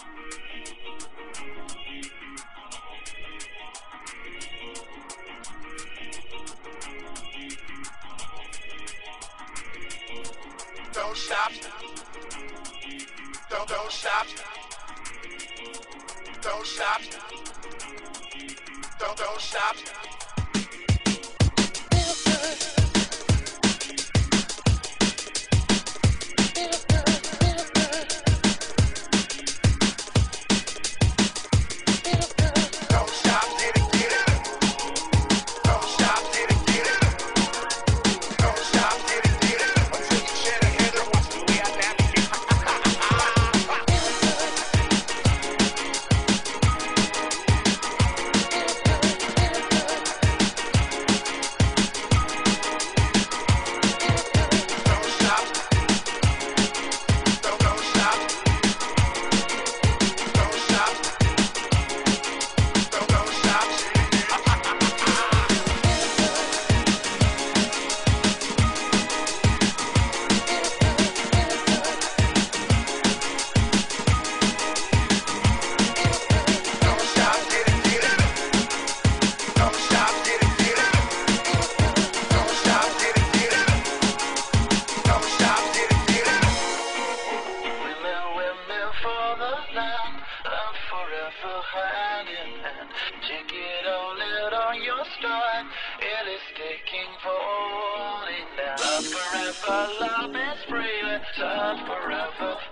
Don't stop. Don't stop. Don't stop. Don't stop. Forever hand in hand, take it all out on your stride. It is taking falling down. Love forever, love is free. Let's love forever.